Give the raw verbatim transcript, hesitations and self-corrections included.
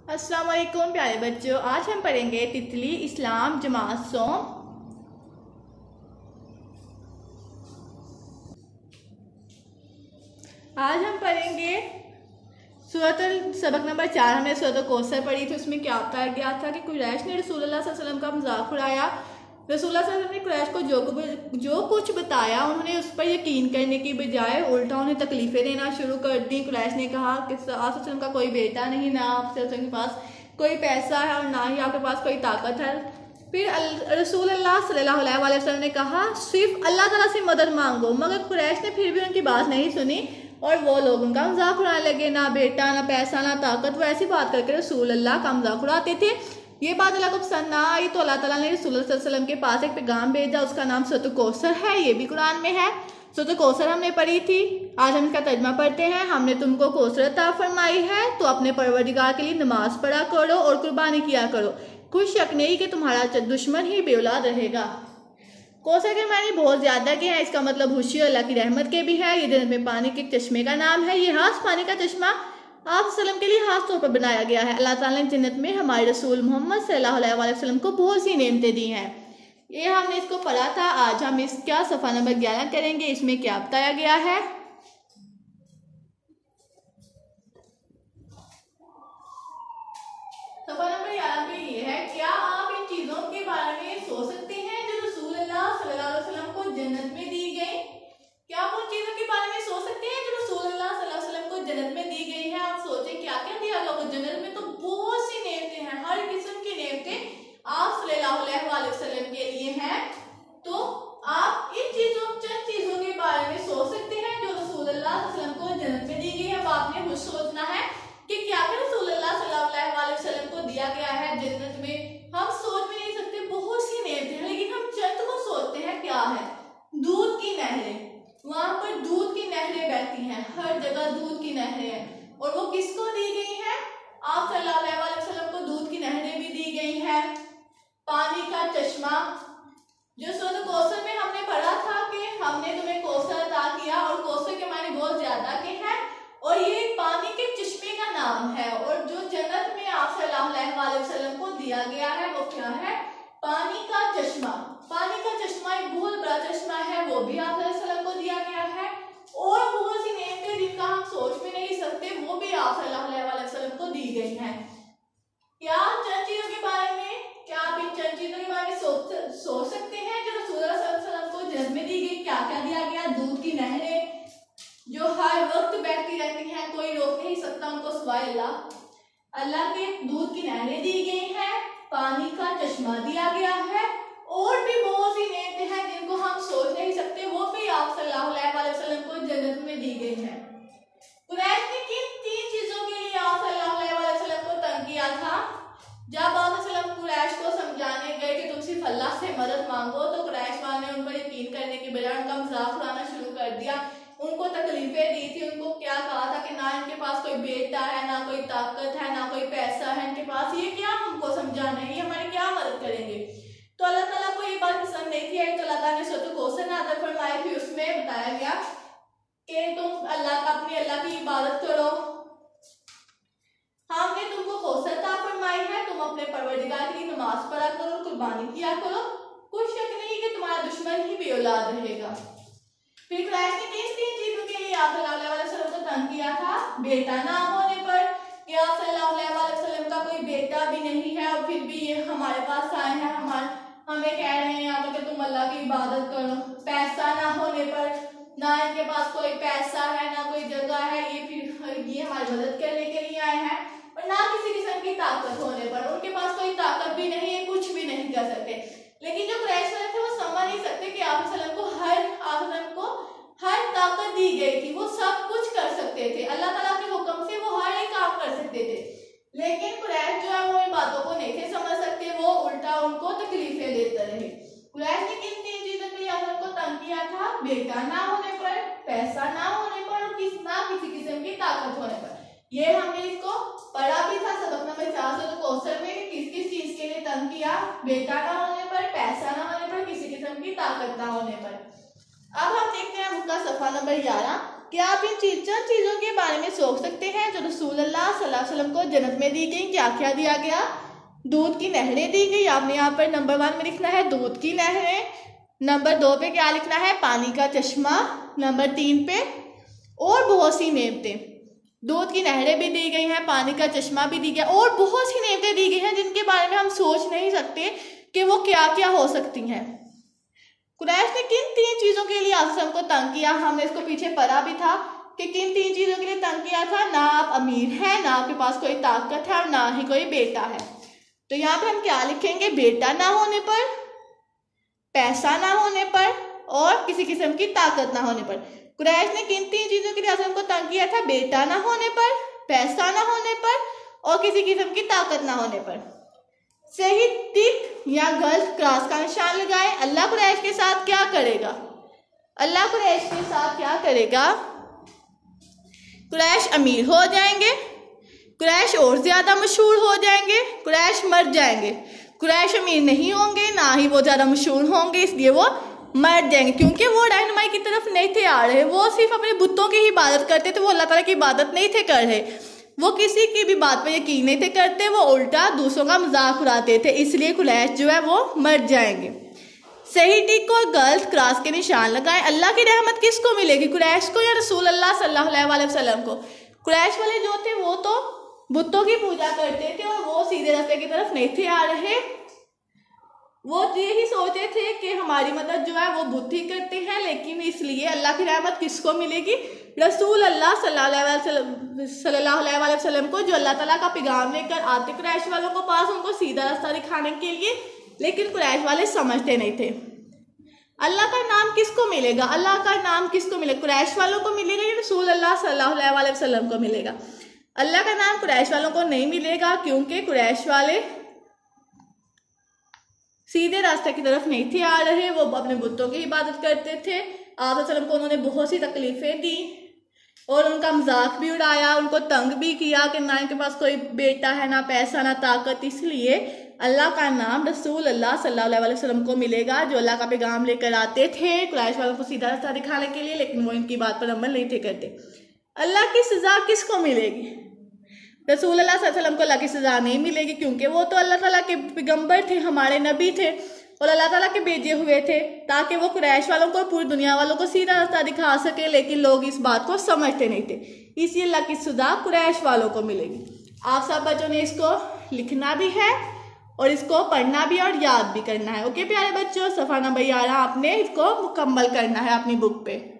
अस्सलाम वालेकुम प्यारे बच्चों, आज हम पढ़ेंगे तितली इस्लाम जमात सोम। आज हम पढ़ेंगे सूरत सबक नंबर चार। हमने सूरत कौसर पढ़ी थी, उसमें क्या बताया गया था कि कुरैश ने रसूलुल्लाह सल्लल्लाहु अलैहि वसल्लम का मजाक उड़ाया। रसूलुल्लाह सल्लल्लाहु अलैहि वसल्लम ने कुरैश को जो जो कुछ बताया उन्होंने उस पर यकीन करने की बजाय उल्टा उन्हें तकलीफें देना शुरू कर दी। कुरैश ने कहा कि आप वसल्लम का कोई बेटा नहीं, ना आप के पास कोई पैसा है और ना ही आपके पास कोई ताकत है। फिर रसूलुल्लाह सल्लल्लाहु अलैहि वसल्लम ने कहा सिर्फ अल्लाह ताला से मदद मांगो, मगर कुरैश ने फिर भी उनकी बात नहीं सुनी और वो लोग उनका मजाक उड़ाने लगे। ना बेटा, ना पैसा, ना ताकत, वो ऐसी बात करके रसूलुल्लाह का मजाक उड़ाते थे। ये बात अल्लाह को पसंद ना आई तो अल्लाह ताला ने रसूलुल्लाह सल्लल्लाहु अलैहि वसल्लम के पास एक पैगाम भेजा, उसका नाम सूरत कौसर है। ये भी कुरान में है। सूरत कौसर हमने पढ़ी थी, आज हम इसका तर्जुमा पढ़ते हैं। हमने तुमको कौसर अता फरमाई है तो अपने परवरदिगार के लिए नमाज पढ़ा करो और कुर्बानी किया करो, कुछ शक नहीं कि तुम्हारा दुश्मन ही बेऔलाद रहेगा। कौसर के मानी बहुत ज्यादा के हैं, इसका मतलब खुशी और अल्लाह की रहमत के भी है। ये जन्नत में पानी के चश्मे का नाम है। ये खास पानी का चश्मा आप सल्लम के लिए खास तौर पर बनाया गया है। अल्लाह ताला ने जन्नत में हमारे रसूल मोहम्मद सल्लल्लाहु अलैहि वसल्लम को बहुत सी नेमतें दी हैं। ये हमने इसको पढ़ा था। आज हम इसका सफ़ा नंबर ग्यारह करेंगे। इसमें क्या बताया गया है? सफ़ा नंबर ग्यारह पे ये है, क्या आप इन चीजों के बारे में सोच सकते हैं जो रसूलुल्लाह सल्लल्लाहु अलैहि वसल्लम को जन्नत में दी गई? क्या आप उन चीजों के बारे में सोच सकते हैं जो रसूलुल्लाह सल्लल्लाहु अलैहि वसल्लम को जन्नत में दी गई है? आप सोचें क्या क्या दिया गया जन्नत में? तो बहुत सी नेमतें हैं, हर किस्म की नेमतें आप सल्लल्लाहु अलैहि वसल्लम के लिए हैं। तो आप इन चीजों चंद चीजों के बारे में सोच सकते हैं जो रसूलुल्लाह सल्लल्लाहु अलैहि वसल्लम को जन्नत में दी गई है। अब आपने खुद सोचना है कि क्या क्या रसूलुल्लाह सल्लल्लाहु अलैहि वसल्लम को दिया गया है जन्नत में। हम सोच भी नहीं सकते, बहुत सी नेमतें हैं, लेकिन हम चंद को सोचते हैं। क्या है? दूध की नहरें, वहां पर दूध की नहरें बहती हैं, हर जगह दूध की नहरें हैं। और वो किसको दी गई है? आप सल्लल्लाहु अलैहि वसल्लम को दूध की नहरें भी दी गई है। पानी का चश्मा, जो सूरत कौसर में हमने पढ़ा था कि हमने तुम्हें कौसर अता किया, और कौसर के माने बहुत ज्यादा के हैं और ये पानी के चश्मे का नाम है। और जो जन्नत में आप सल्लल्लाहु अलैहि वसल्लम को दिया गया है वो क्या है? पानी का चश्मा। पानी का चश्मा एक बहुत बड़ा चश्मा है, वो भी आप सल्लल्लाहु अलैहि वसल्लम को दिया गया है। और बहुत सी नेमतें जिनका हम सोच भी नहीं सकते, वो भी आप सल्लल्लाहु अलैहि वसल्लम को दी गई हैं। क्या चंद चीजों के बारे में, क्या आप इन चंद चीजों के बारे में सोच सोच सकते हैं जो रसूलुल्लाह सल्लल्लाहु अलैहि वसल्लम को जन्नत में दी गई? क्या क्या दिया गया? दूध की नहरें जो हर वक्त बहती रहती हैं, कोई रोक नहीं सकता उनको सिवाय अल्लाह। अल्लाह के दूध की नहरें दी गई हैं, पानी का चश्मा दिया गया है, और भी बहुत सी नेमतें हैं जिनको हम सोच नहीं सकते, वो भी आप सल्लल्लाहु अलैहि वसल्लम को जन्नत में दी गई हैं। कुरैश ने किन तीन चीजों के लिए आप सल्लल्लाहु अलैहि वसल्लम को तंग किया था? जब आप सल्लम कुरैश को समझाने गए कि तुम सिर्फ अल्लाह से मदद मांगो, तो कुरैश वाले ने उन पर यकीन करने की बजाय उनका मजाक उड़ाना शुरू कर दिया, उनको तकलीफें दी थी। उनको क्या कहा था कि ना इनके पास कोई बेटा है, ना कोई ताकत है, ना कोई पैसा है इनके पास, ये क्या हमको समझाना है, ये हमारी क्या मदद करेंगे? तो अल्लाह ताला को ये बात पसंद नहीं थी। तो अल्लाह ताला ने सूरत कौसर नाज़िल फरमाई थी, उसमें बताया गया कि तुम अल्लाह का अपनी अल्लाह की इबादत करो, हमने तुमको कौसर अता फरमाई है, तुम अपने परवरदिगार के लिए नमाज पढ़ा करो, कुर्बानी किया करो, कुछ शक नहीं कि तुम्हारा दुश्मन ही बेऔलाद रहेगा। फिर कुरैश ने किस तीन चीजों के लिए आप सल्लल्लाहु अलैहि वसल्लम को तंग किया था? बेटा ना होने पर, कि आप सल्लल्लाहु अलैहि वसल्लम का कोई बेटा भी नहीं है और फिर भी ये हमारे पास आए हैं, हमारे हमें कह रहे हैं यहाँ पर कि तुम अल्लाह की इबादत करो। पैसा ना होने पर, ना इनके पास कोई पैसा है, ना कोई जगह है, ये फिर ये हमारी मदद करने के लिए आए हैं। और ना किसी किस्म की ताकत होने पर, उनके पास कोई ताकत भी नहीं है, कुछ भी नहीं कर सकते। लेकिन जो कुरैश वाले थे वो समझ नहीं सकते कि आप सल्लम को हर आप को हर ताकत दी गई थी, वो सब कुछ कर सकते थे, अल्लाह ताला के हुक्म से वो हर एक काम कर सकते थे। लेकिन कुरैश जो है वो इन बातों को नहीं थे समझ सकते, वो उल्टा उनको तकलीफें देते रहे। कुरैश ने किन तीन चीजों के लिए आप को तंग किया था? बेटा ना होने पर, पैसा ना होने पर, और किस ना किसी किस्म की ताकत होने पर। ये हमने इसको पढ़ा भी था सबक नंबर चार सौ कौसर में, किस किस चीज के लिए तंग किया? बेटा ना होने पर, पैसा ना होने पर, किसी किस्म की ताकत ना होने पर। अब हम देखते हैं उसका सफा नंबर ग्यारह क्या आप इन चीज चंद चीजों के बारे में सोच सकते हैं जो रसूल अल्लाह सल्लल्लाहु अलैहि वसल्लम को जन्नत में दी गई? क्या क्या दिया गया? दूध की नहरें दी गई। आपने यहाँ पर नंबर वन में लिखना है दूध की नहरें। नंबर दो पे क्या लिखना है? पानी का चश्मा। नंबर तीन पे और बहुत सी नेमतें। दूध की नहरें भी दी गई हैं, पानी का चश्मा भी दी गया और बहुत सी नेमतें दी गई हैं जिनके बारे में हम सोच नहीं सकते कि वो क्या क्या हो सकती हैं। कुरैश ने किन तीन चीजों के लिए आसम को तंग किया? हमने इसको पीछे पढ़ा भी था कि किन तीन चीजों के लिए तंग किया था। ना आप अमीर हैं, ना आपके पास कोई ताकत है और ना ही कोई बेटा है। तो यहाँ पे हम क्या लिखेंगे? बेटा ना होने पर, पैसा ना होने पर और किसी किस्म की ताकत ना होने पर। कुरैश ने किन तीन चीजों के लिए आसम को तंग किया था? बेटा ना होने पर, पैसा ना होने पर और किसी किस्म की ताकत ना होने पर। सही टिक या गलत क्रॉस का निशान लगाए। अल्लाह कुरैश के साथ क्या करेगा? अल्लाह कुरैश के साथ क्या करेगा? कुरैश अमीर हो जाएंगे, कुरैश और ज्यादा मशहूर हो जाएंगे, कुरैश मर जाएंगे। कुरैश अमीर नहीं होंगे, ना ही वो ज्यादा मशहूर होंगे, इसलिए वो मर जाएंगे क्योंकि वो रहनुमाई की तरफ नहीं थे आ रहे। वो सिर्फ अपने बुतों की ही इबादत करते थे, वो अल्लाह ताला की इबादत नहीं थे कर रहे। वो किसी की भी बात पर यकीन नहीं थे करते, वो उल्टा दूसरों का मजाक उड़ाते थे। इसलिए कुरैश जो है वो मर जाएंगे। सही टिक और गलत क्रॉस के निशान लगाएं। अल्लाह की रहमत किसको मिलेगी? कुरैश को या रसूल अल्लाह सल्लल्लाहु अलैहि वसल्लम को? कुरैश वाले जो थे वो तो बुतों की पूजा करते थे और वो सीधे रास्ते की तरफ नहीं थे आ रहे। वो यही सोचते थे कि हमारी मदद जो है वो बुत ही करते हैं। लेकिन इसलिए अल्लाह की रहमत किसको मिलेगी? रसूल अल्लाह सल्लल्लाहु अलैहि वसल्लम को, जो अल्लाह ताला का पैगाम लेकर आते कुरैश वालों को पास, उनको सीधा रास्ता दिखाने के लिए। लेकिन कुरैश वाले समझते नहीं थे। अल्लाह का नाम किसको मिलेगा? अल्लाह का नाम किसको मिलेगा? कुरैश वालों को मिलेगा या रसूल अल्लाह सल्लल्लाहु अलैहि वसल्लम को मिलेगा? अल्लाह का नाम कुरैश वालों को नहीं मिलेगा क्योंकि कुरैश वाले सीधे रास्ते की तरफ नहीं थे आ रहे। वो अपने बुतों की इबादत करते थे। आप वसल्लम को उन्होंने बहुत सी तकलीफें दी और उनका मजाक भी उड़ाया, उनको तंग भी किया कि ना इनके पास कोई बेटा है, ना पैसा, ना ताकत। इसलिए अल्लाह का नाम रसूल अल्लाह सल्लल्लाहु अलैहि वसल्लम को मिलेगा, जो अल्लाह का पैगाम लेकर आते थे कुरैश वालों को सीधा रास्ता दिखाने के लिए। लेकिन वो इनकी बात पर अमल नहीं थे करते। अल्लाह की सजा किसको मिलेगी? रसूल अल्लाह सल्लल्लाहु अलैहि वसल्लम को अल्लाह की सजा नहीं मिलेगी क्योंकि वो तो अल्लाह ताला के पैगंबर थे, हमारे नबी थे और अल्लाह ताला के भेजे हुए थे ताकि वो कुरैश वालों को, पूरी दुनिया वालों को सीधा रास्ता दिखा सके। लेकिन लोग इस बात को समझते नहीं थे, इसलिए अल्लाह की सजा कुरैश वालों को मिलेगी। आप सब बच्चों ने इसको लिखना भी है और इसको पढ़ना भी और याद भी करना है। ओके प्यारे बच्चों, सफा नंबर ग्यारह आपने इसको मुकम्मल करना है अपनी बुक पे।